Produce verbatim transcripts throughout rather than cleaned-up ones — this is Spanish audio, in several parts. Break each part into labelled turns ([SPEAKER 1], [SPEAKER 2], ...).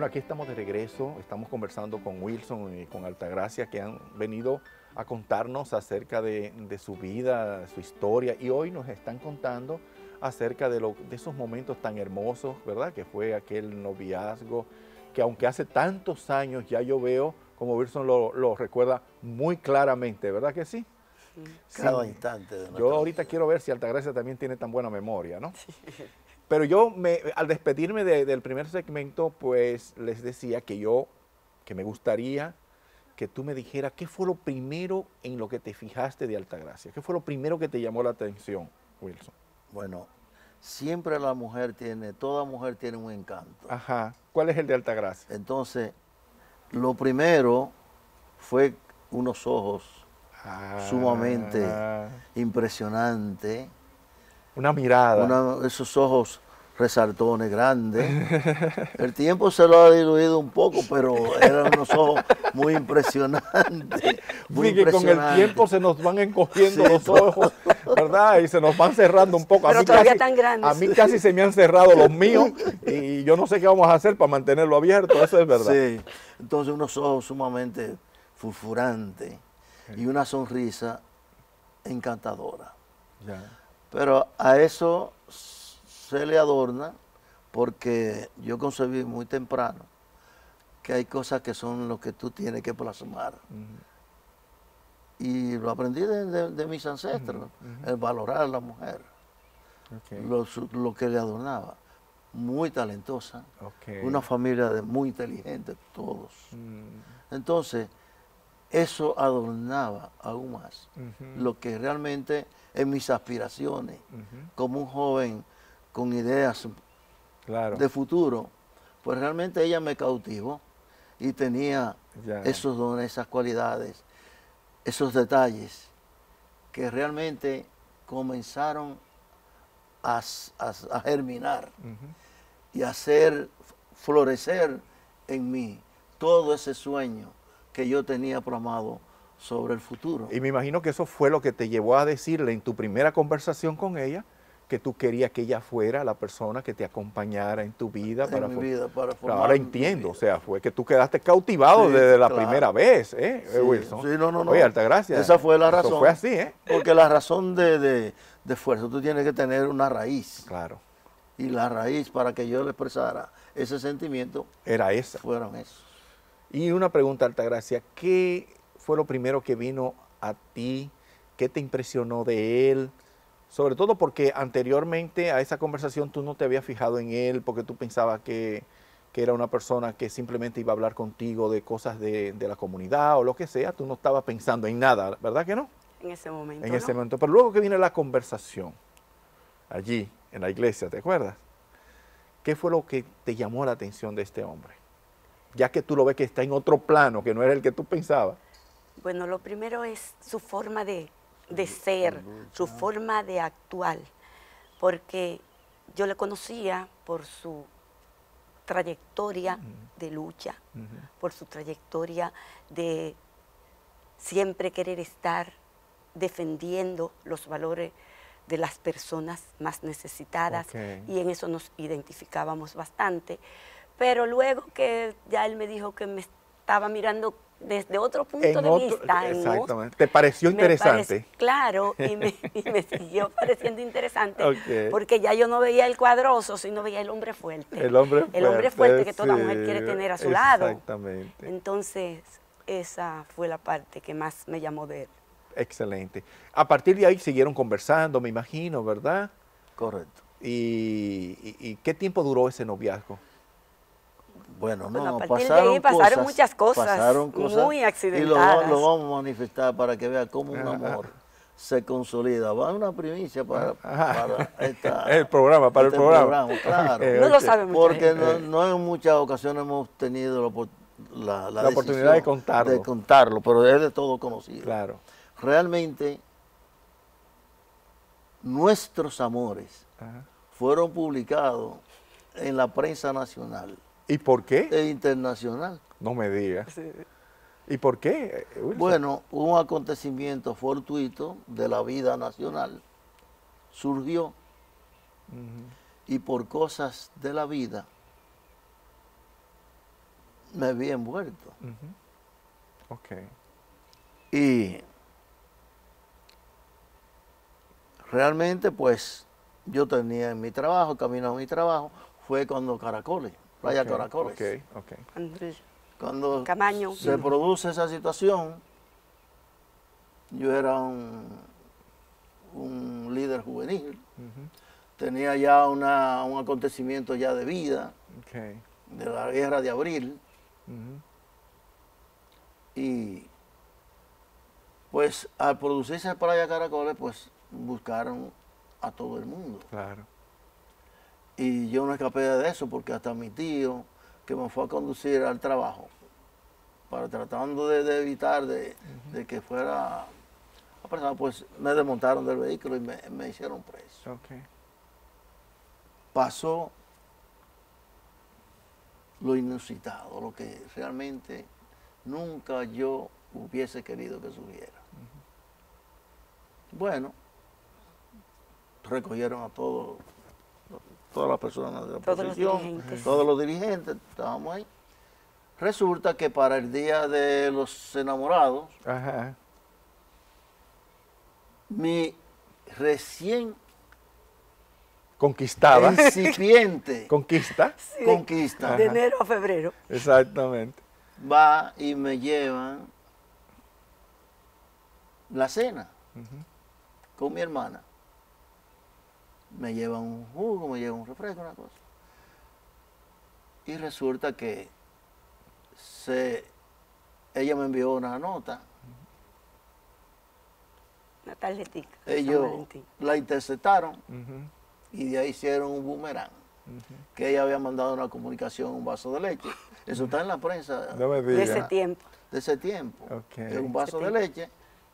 [SPEAKER 1] Bueno, aquí estamos de regreso, estamos conversando con Wilson y con Altagracia, que han venido a contarnos acerca de, de su vida, su historia, y hoy nos están contando acerca de, lo, de esos momentos tan hermosos, ¿verdad? Que fue aquel noviazgo, que aunque hace tantos años ya yo veo, como Wilson lo, lo recuerda muy claramente, ¿verdad que sí?
[SPEAKER 2] Cada
[SPEAKER 1] Sí.
[SPEAKER 2] instante de
[SPEAKER 1] Yo ahorita
[SPEAKER 2] vida.
[SPEAKER 1] quiero ver si Altagracia también tiene tan buena memoria, ¿no? Sí. Pero yo, me, al despedirme de, del primer segmento, pues les decía que yo, que me gustaría que tú me dijeras qué fue lo primero en lo que te fijaste de Altagracia. ¿Qué fue lo primero que te llamó la atención, Wilson?
[SPEAKER 2] Bueno, siempre la mujer tiene, toda mujer tiene un encanto.
[SPEAKER 1] Ajá. ¿Cuál es el de Altagracia?
[SPEAKER 2] Entonces, lo primero fue unos ojos
[SPEAKER 1] ah,
[SPEAKER 2] sumamente impresionantes.
[SPEAKER 1] Una mirada.
[SPEAKER 2] Una, esos ojos resaltones grandes. El tiempo se lo ha diluido un poco, pero eran unos ojos muy impresionantes. Muy
[SPEAKER 1] sí, que con el tiempo se nos van encogiendo sí, los ojos, ¿verdad? Y se nos van cerrando un poco.
[SPEAKER 3] Pero
[SPEAKER 1] a mí
[SPEAKER 3] todavía
[SPEAKER 1] casi,
[SPEAKER 3] tan grandes.
[SPEAKER 1] A mí casi se me han cerrado los míos y yo no sé qué vamos a hacer para mantenerlo abierto, eso es verdad.
[SPEAKER 2] Sí, entonces unos ojos sumamente fulgurantes sí. Y una sonrisa encantadora. Ya. Pero a eso se le adorna porque yo concebí muy temprano que hay cosas que son lo que tú tienes que plasmar. Uh-huh. Y lo aprendí de, de, de mis ancestros, uh-huh. El valorar a la mujer, okay. lo, lo que le adornaba. Muy talentosa, okay. Una familia de muy inteligentes todos. Uh-huh. Entonces, eso adornaba aún más uh-huh. Lo que realmente en mis aspiraciones, uh-huh. Como un joven con ideas claro. De futuro, pues realmente ella me cautivó y tenía ya. Esos dones, esas cualidades, esos detalles que realmente comenzaron a, a, a germinar uh-huh. Y a hacer florecer en mí todo ese sueño que yo tenía programado sobre el futuro.
[SPEAKER 1] Y me imagino que eso fue lo que te llevó a decirle en tu primera conversación con ella que tú querías que ella fuera la persona que te acompañara en tu vida.
[SPEAKER 2] En
[SPEAKER 1] para
[SPEAKER 2] mi vida, para formar
[SPEAKER 1] Ahora entiendo, o sea, fue que tú quedaste cautivado sí, desde la claro. Primera vez, ¿eh,
[SPEAKER 2] sí,
[SPEAKER 1] Wilson?
[SPEAKER 2] Sí, no, no, no.
[SPEAKER 1] Oye, Altagracia.
[SPEAKER 2] Esa fue la razón.
[SPEAKER 1] Eso fue así, ¿eh?
[SPEAKER 2] Porque la razón de, de, de esfuerzo, tú tienes que tener una raíz.
[SPEAKER 1] Claro.
[SPEAKER 2] Y la raíz para que yo le expresara ese sentimiento
[SPEAKER 1] era esa.
[SPEAKER 2] Fueron esos.
[SPEAKER 1] Y una pregunta, Altagracia, ¿qué fue lo primero que vino a ti? ¿Qué te impresionó de él? Sobre todo porque anteriormente a esa conversación tú no te habías fijado en él, porque tú pensabas que, que era una persona que simplemente iba a hablar contigo de cosas de, de la comunidad o lo que sea. Tú no estabas pensando en nada, ¿verdad que no?
[SPEAKER 3] En ese momento,
[SPEAKER 1] En
[SPEAKER 3] ¿no?
[SPEAKER 1] ese momento. Pero luego que viene la conversación, allí, en la iglesia, ¿te acuerdas? ¿Qué fue lo que te llamó la atención de este hombre? Ya que tú lo ves que está en otro plano, que no era el que tú pensabas.
[SPEAKER 3] Bueno, lo primero es su forma de, de ser, su forma de actuar, porque yo le conocía por su trayectoria uh-huh. de lucha, uh-huh. por su trayectoria de siempre querer estar defendiendo los valores de las personas más necesitadas, okay. Y en eso nos identificábamos bastante. Pero luego que ya él me dijo que me estaba mirando desde otro punto
[SPEAKER 1] en
[SPEAKER 3] de
[SPEAKER 1] otro,
[SPEAKER 3] vista.
[SPEAKER 1] Exactamente. En, ¿te pareció interesante?
[SPEAKER 3] Parece, claro, y me, y me siguió pareciendo interesante, okay. Porque ya yo no veía el cuadroso, sino veía el hombre fuerte.
[SPEAKER 1] El hombre fuerte,
[SPEAKER 3] el hombre fuerte que toda
[SPEAKER 1] sí,
[SPEAKER 3] mujer quiere tener a su lado.
[SPEAKER 1] Exactamente.
[SPEAKER 3] Entonces, esa fue la parte que más me llamó de él.
[SPEAKER 1] Excelente. A partir de ahí siguieron conversando, me imagino, ¿verdad?
[SPEAKER 2] Correcto.
[SPEAKER 1] ¿Y, y, y qué tiempo duró ese noviazgo?
[SPEAKER 2] Bueno, no,
[SPEAKER 3] bueno, a
[SPEAKER 2] pasaron,
[SPEAKER 3] de ahí pasaron
[SPEAKER 2] cosas,
[SPEAKER 3] muchas cosas,
[SPEAKER 2] pasaron cosas
[SPEAKER 3] muy accidentadas.
[SPEAKER 2] Y lo, lo vamos a manifestar para que vea cómo un amor se consolida. Va una primicia para, para esta,
[SPEAKER 1] el programa, para
[SPEAKER 2] este
[SPEAKER 1] el programa.
[SPEAKER 2] programa claro.
[SPEAKER 3] Okay. No lo sabe mucha
[SPEAKER 2] Porque
[SPEAKER 3] gente.
[SPEAKER 2] no, no en muchas ocasiones hemos tenido la, la, la,
[SPEAKER 1] la oportunidad de contarlo.
[SPEAKER 2] de contarlo, pero es de todo conocido.
[SPEAKER 1] Claro.
[SPEAKER 2] Realmente, nuestros amores Ajá. fueron publicados en la prensa nacional.
[SPEAKER 1] ¿Y por qué?
[SPEAKER 2] E internacional.
[SPEAKER 1] No me digas. Sí. ¿Y por qué, Wilson?
[SPEAKER 2] Bueno, un acontecimiento fortuito de la vida nacional surgió uh-huh. Y por cosas de la vida me vi envuelto.
[SPEAKER 1] Uh-huh. Ok.
[SPEAKER 2] Y realmente, pues, yo tenía en mi trabajo, camino a mi trabajo, fue cuando Caracoles, Playa
[SPEAKER 1] okay,
[SPEAKER 2] Caracoles.
[SPEAKER 1] Okay, okay.
[SPEAKER 2] Cuando
[SPEAKER 3] Camaño.
[SPEAKER 2] se produce esa situación, yo era un, un líder juvenil, uh-huh. tenía ya una, un acontecimiento ya de vida,
[SPEAKER 1] okay.
[SPEAKER 2] de la guerra de abril,
[SPEAKER 1] uh-huh.
[SPEAKER 2] y pues al producirse Playa Caracoles, pues buscaron a todo el mundo.
[SPEAKER 1] Claro.
[SPEAKER 2] Y yo no escapé de eso porque hasta mi tío, que me fue a conducir al trabajo, para tratando de, de evitar de, uh-huh. de que fuera apresado, pues me desmontaron del vehículo y me, me hicieron preso.
[SPEAKER 1] Okay.
[SPEAKER 2] Pasó lo inusitado, lo que realmente nunca yo hubiese querido que subiera. Uh-huh. Bueno, recogieron a todos, todas las personas de la
[SPEAKER 3] todos
[SPEAKER 2] oposición,
[SPEAKER 3] los dirigentes.
[SPEAKER 2] todos los dirigentes, estábamos ahí. Resulta que para el Día de los Enamorados,
[SPEAKER 1] ajá.
[SPEAKER 2] mi recién
[SPEAKER 1] conquistada,
[SPEAKER 2] incipiente
[SPEAKER 1] conquista,
[SPEAKER 3] sí,
[SPEAKER 2] conquista,
[SPEAKER 3] de enero a febrero,
[SPEAKER 1] exactamente,
[SPEAKER 2] va y me llevan la cena uh-huh. con mi hermana. Me llevan un jugo, me llevan un refresco, una cosa. Y resulta que se, ella me envió una nota.
[SPEAKER 3] Una tarjetita.
[SPEAKER 2] Ellos la interceptaron
[SPEAKER 1] uh-huh.
[SPEAKER 2] y de ahí hicieron un boomerang. Uh-huh. Que ella había mandado una comunicación, un vaso de leche. Eso está en la prensa.
[SPEAKER 1] No me
[SPEAKER 3] de ese tiempo.
[SPEAKER 2] De ese tiempo.
[SPEAKER 1] Okay.
[SPEAKER 2] Un vaso de leche.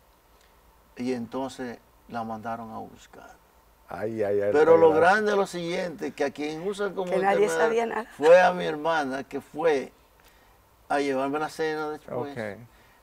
[SPEAKER 2] Y entonces la mandaron a buscar.
[SPEAKER 1] Ay, ay, ay,
[SPEAKER 2] Pero
[SPEAKER 1] ay,
[SPEAKER 2] lo
[SPEAKER 1] ay.
[SPEAKER 2] grande es lo siguiente, que a quien usa como
[SPEAKER 3] que nadie sabía nada.
[SPEAKER 2] Fue a mi hermana que fue a llevarme la cena después.
[SPEAKER 1] Okay.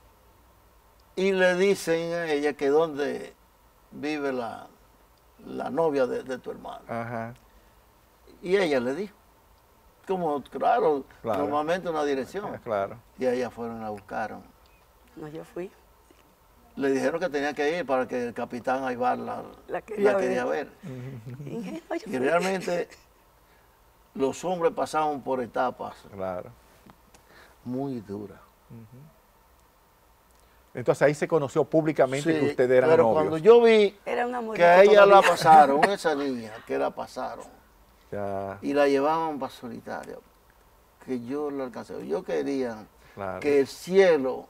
[SPEAKER 2] Y le dicen a ella que dónde vive la, la novia de, de tu hermano.
[SPEAKER 1] Ajá.
[SPEAKER 2] Y ella le dijo, como claro,
[SPEAKER 1] claro.
[SPEAKER 2] normalmente una dirección.
[SPEAKER 1] Claro.
[SPEAKER 2] Y a ella fueron a buscar.
[SPEAKER 3] No, yo fui.
[SPEAKER 2] Le dijeron que tenía que ir para que el capitán Aybar la,
[SPEAKER 3] la quería,
[SPEAKER 2] la quería ver.
[SPEAKER 3] ver.
[SPEAKER 2] Y realmente los hombres pasaban por etapas
[SPEAKER 1] claro.
[SPEAKER 2] muy duras.
[SPEAKER 1] Uh-huh. Entonces ahí se conoció públicamente sí, que ustedes eran
[SPEAKER 2] pero
[SPEAKER 1] novios.
[SPEAKER 2] Cuando yo vi que a ella todavía. La pasaron, esa niña que la pasaron, ya. Y la llevaban para Solitario, que yo la alcancé. Yo quería claro. que el cielo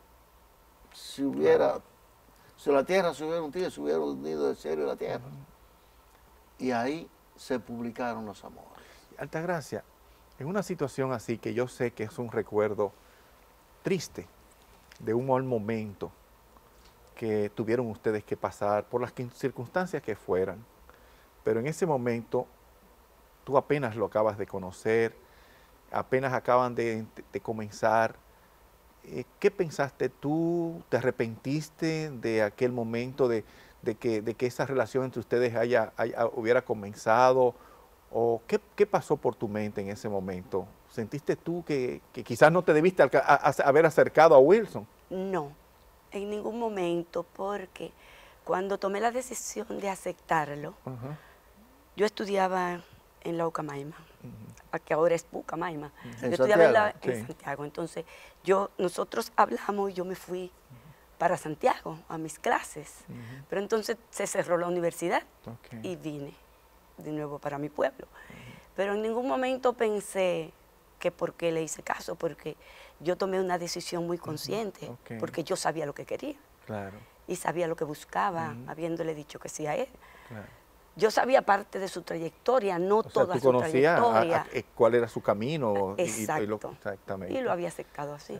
[SPEAKER 2] se hubiera... Claro. Si la tierra se hubiera hundido, se hubiera hundido el cielo y la tierra. Uh-huh. Y ahí se publicaron los amores.
[SPEAKER 1] Altagracia, en una situación así que yo sé que es un recuerdo triste de un mal momento que tuvieron ustedes que pasar por las circunstancias que fueran, pero en ese momento tú apenas lo acabas de conocer, apenas acaban de, de comenzar. ¿Qué pensaste tú? ¿Te arrepentiste de aquel momento, de, de, que, de que esa relación entre ustedes haya, haya, hubiera comenzado? ¿O qué, qué pasó por tu mente en ese momento? ¿Sentiste tú que, que quizás no te debiste a, a, a haber acercado a Wilson?
[SPEAKER 3] No, en ningún momento, porque cuando tomé la decisión de aceptarlo, uh-huh. yo estudiaba en la Ucamaima, uh-huh. que ahora es Pucamaima.
[SPEAKER 2] ¿En
[SPEAKER 3] yo estudiaba
[SPEAKER 2] Santiago?
[SPEAKER 3] en, la,
[SPEAKER 1] Sí.
[SPEAKER 3] en Santiago, entonces yo, nosotros hablamos y yo me fui uh-huh. para Santiago a mis clases, uh-huh. pero entonces se cerró la universidad okay. y vine de nuevo para mi pueblo. Uh-huh. Pero en ningún momento pensé que por qué le hice caso, porque yo tomé una decisión muy consciente, uh-huh. okay. porque yo sabía lo que quería
[SPEAKER 1] claro.
[SPEAKER 3] y sabía lo que buscaba, uh-huh. habiéndole dicho que sí a él.
[SPEAKER 1] Claro.
[SPEAKER 3] Yo sabía parte de su trayectoria, no
[SPEAKER 1] o sea,
[SPEAKER 3] toda
[SPEAKER 1] tú
[SPEAKER 3] su
[SPEAKER 1] conocías
[SPEAKER 3] trayectoria.
[SPEAKER 1] A, a, cuál era su camino.
[SPEAKER 3] Exacto.
[SPEAKER 1] Y, y lo, exactamente.
[SPEAKER 3] Y lo había aceptado así.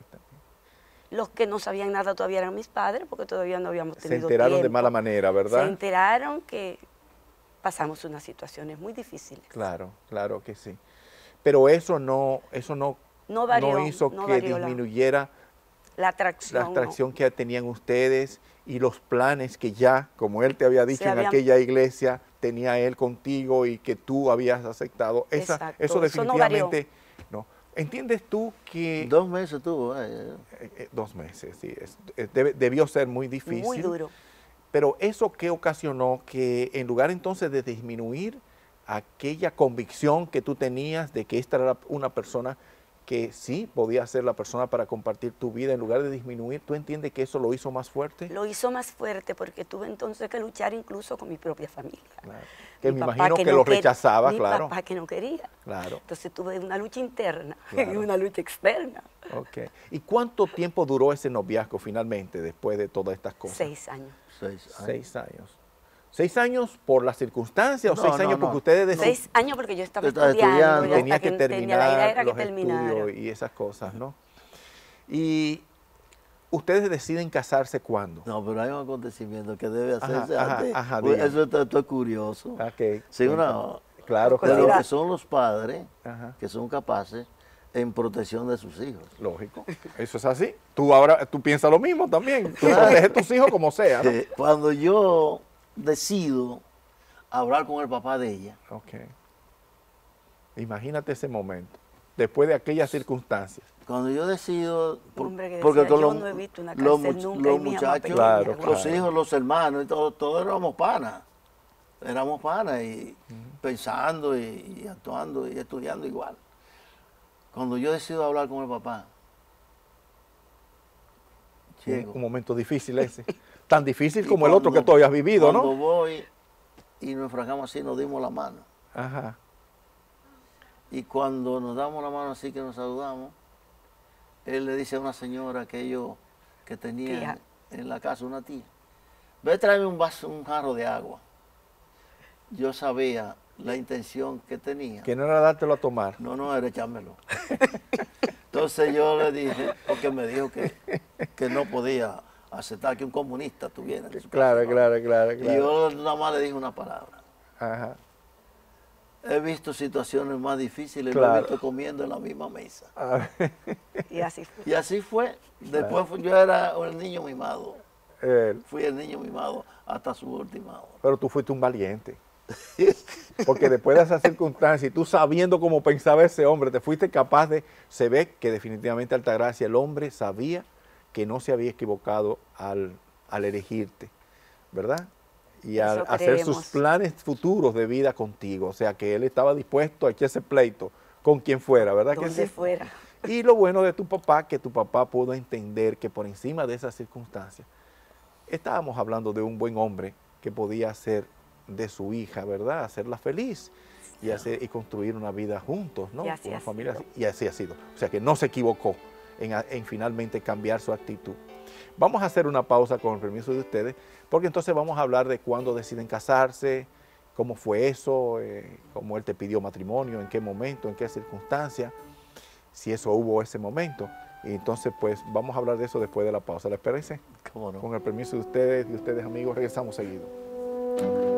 [SPEAKER 3] Los que no sabían nada todavía eran mis padres, porque todavía no habíamos tenido tiempo.
[SPEAKER 1] Se enteraron
[SPEAKER 3] tiempo.
[SPEAKER 1] de mala manera, ¿verdad?
[SPEAKER 3] Se enteraron que pasamos unas situaciones muy difíciles.
[SPEAKER 1] Claro, claro que sí. Pero eso no, eso no,
[SPEAKER 3] no, varió,
[SPEAKER 1] no hizo
[SPEAKER 3] no
[SPEAKER 1] que disminuyera
[SPEAKER 3] la, la atracción,
[SPEAKER 1] la atracción
[SPEAKER 3] no.
[SPEAKER 1] que tenían ustedes y los planes que ya, como él te había dicho
[SPEAKER 3] Se
[SPEAKER 1] en
[SPEAKER 3] habían...
[SPEAKER 1] aquella iglesia, tenía él contigo y que tú habías aceptado. Esa,
[SPEAKER 3] Exacto,
[SPEAKER 1] eso definitivamente
[SPEAKER 3] eso
[SPEAKER 1] no, no. ¿Entiendes tú que...
[SPEAKER 2] Dos meses tuvo. Eh,
[SPEAKER 1] eh, eh, dos meses, sí. Es, eh, debe, debió ser muy difícil.
[SPEAKER 3] Muy duro.
[SPEAKER 1] Pero eso que ocasionó que en lugar entonces de disminuir aquella convicción que tú tenías de que esta era una persona que sí podía ser la persona para compartir tu vida, en lugar de disminuir, ¿tú entiendes que eso lo hizo más fuerte?
[SPEAKER 3] Lo hizo más fuerte porque tuve entonces que luchar incluso con mi propia familia.
[SPEAKER 1] Claro. Que
[SPEAKER 3] mi
[SPEAKER 1] me
[SPEAKER 3] papá
[SPEAKER 1] imagino que,
[SPEAKER 3] que
[SPEAKER 1] lo
[SPEAKER 3] no quer-
[SPEAKER 1] rechazaba,
[SPEAKER 3] mi
[SPEAKER 1] claro.
[SPEAKER 3] Mi papá que no quería.
[SPEAKER 1] Claro.
[SPEAKER 3] Entonces tuve una lucha interna
[SPEAKER 1] Claro.
[SPEAKER 3] y una lucha externa.
[SPEAKER 1] Okay. ¿Y cuánto tiempo duró ese noviazgo finalmente después de todas estas cosas?
[SPEAKER 3] Seis años.
[SPEAKER 2] seis años.
[SPEAKER 1] Seis años. ¿Seis años por las circunstancias o
[SPEAKER 2] No,
[SPEAKER 1] seis
[SPEAKER 2] no,
[SPEAKER 1] años
[SPEAKER 2] no.
[SPEAKER 1] porque ustedes deciden-
[SPEAKER 3] Seis años porque yo estaba
[SPEAKER 2] Estaba
[SPEAKER 3] estudiando.
[SPEAKER 2] estudiando.
[SPEAKER 3] y hasta
[SPEAKER 1] tenía que
[SPEAKER 3] tenía-
[SPEAKER 1] terminar
[SPEAKER 3] la idea era que
[SPEAKER 1] los
[SPEAKER 3] terminara.
[SPEAKER 1] estudios y esas cosas, ¿no? Y ustedes deciden casarse cuándo?
[SPEAKER 2] No, pero hay un acontecimiento que debe
[SPEAKER 1] Ajá,
[SPEAKER 2] hacerse
[SPEAKER 1] ajá,
[SPEAKER 2] antes.
[SPEAKER 1] ajá,
[SPEAKER 2] Pues
[SPEAKER 1] dígame.
[SPEAKER 2] eso está, está curioso.
[SPEAKER 1] Ok.
[SPEAKER 2] Sí, una,
[SPEAKER 1] Claro,
[SPEAKER 2] de lo
[SPEAKER 1] claro.
[SPEAKER 2] que son los padres
[SPEAKER 1] Ajá.
[SPEAKER 2] que son capaces en protección de sus hijos.
[SPEAKER 1] Lógico. Eso es así. Tú ahora, tú piensas lo mismo también. Tú
[SPEAKER 2] Claro.
[SPEAKER 1] proteges a tus hijos como sea, ¿no?
[SPEAKER 2] Eh, cuando yo decido hablar con el papá de ella,
[SPEAKER 1] Ok. Imagínate ese momento. Después de aquellas circunstancias.
[SPEAKER 2] cuando yo decido, por-
[SPEAKER 3] Hombre que
[SPEAKER 2] porque
[SPEAKER 3] decía,
[SPEAKER 2] con
[SPEAKER 3] yo
[SPEAKER 2] los,
[SPEAKER 3] no he visto una
[SPEAKER 2] los
[SPEAKER 3] cárcel
[SPEAKER 2] much-
[SPEAKER 3] nunca
[SPEAKER 2] los
[SPEAKER 3] y mi mamá
[SPEAKER 2] muchachos,
[SPEAKER 3] pequeña,
[SPEAKER 1] Claro,
[SPEAKER 3] guau.
[SPEAKER 2] los hijos, los hermanos, y todo, todos éramos panas. Éramos panas y pensando y, y actuando y estudiando igual. Cuando yo decido hablar con el papá,
[SPEAKER 1] Un,
[SPEAKER 2] llego.
[SPEAKER 1] un momento difícil ese. Tan difícil
[SPEAKER 2] Y
[SPEAKER 1] como el otro que
[SPEAKER 2] cuando-
[SPEAKER 1] tú habías vivido,
[SPEAKER 2] Cuando
[SPEAKER 1] ¿no?
[SPEAKER 2] voy y nos enfrascamos así, nos dimos la mano.
[SPEAKER 1] Ajá.
[SPEAKER 2] Y cuando nos damos la mano así que nos saludamos, él le dice a una señora que ellos, que tenían
[SPEAKER 3] Tía.
[SPEAKER 2] en la casa, una tía, ve, tráeme un vaso, un jarro de agua. Yo sabía la intención que tenía.
[SPEAKER 1] Que no era dártelo a tomar.
[SPEAKER 2] No, no, era echármelo. Entonces yo le dije, porque me dijo que, que no podía aceptar que un comunista tuviera en su
[SPEAKER 1] Claro,
[SPEAKER 2] casa, ¿no?
[SPEAKER 1] claro, claro,
[SPEAKER 2] Y
[SPEAKER 1] claro.
[SPEAKER 2] yo nada más le dije una palabra.
[SPEAKER 1] Ajá.
[SPEAKER 2] He visto situaciones más difíciles, lo
[SPEAKER 1] Claro.
[SPEAKER 2] he visto comiendo en la misma mesa.
[SPEAKER 1] A ver,
[SPEAKER 3] Y así fue.
[SPEAKER 2] Y así fue. Después fui- yo era el niño mimado.
[SPEAKER 1] él.
[SPEAKER 2] Fui el niño mimado hasta su última hora.
[SPEAKER 1] Pero tú fuiste un valiente. Porque después de esas circunstancias, y tú sabiendo cómo pensaba ese hombre, te fuiste capaz de... Se ve que definitivamente Altagracia, el hombre, sabía que no se había equivocado al, al elegirte, ¿verdad? Y al
[SPEAKER 3] Eso
[SPEAKER 1] hacer sus
[SPEAKER 3] creemos.
[SPEAKER 1] planes futuros de vida contigo. O sea, que él estaba dispuesto a echarse pleito con quien fuera, ¿verdad que
[SPEAKER 3] Donde
[SPEAKER 1] sí?
[SPEAKER 3] fuera.
[SPEAKER 1] Y lo bueno de tu papá, que tu papá pudo entender que por encima de esas circunstancias, estábamos hablando de un buen hombre que podía hacer de su hija, ¿verdad? Hacerla feliz y, hacer, y construir una vida juntos, ¿no?
[SPEAKER 3] Y así
[SPEAKER 1] Una
[SPEAKER 3] ha
[SPEAKER 1] familia
[SPEAKER 3] sido.
[SPEAKER 1] así. Y así ha sido. O sea que no se equivocó en, a- en finalmente cambiar su actitud. Vamos a hacer una pausa con el permiso de ustedes, porque entonces vamos a hablar de cuándo deciden casarse, cómo fue eso, eh, cómo él te pidió matrimonio, en qué momento, en qué circunstancia, si eso hubo ese momento. Y entonces, pues, vamos a hablar de eso después de la pausa. ¿Les parece?
[SPEAKER 2] ¿Cómo no?
[SPEAKER 1] Con el permiso de ustedes y ustedes, amigos, regresamos seguido.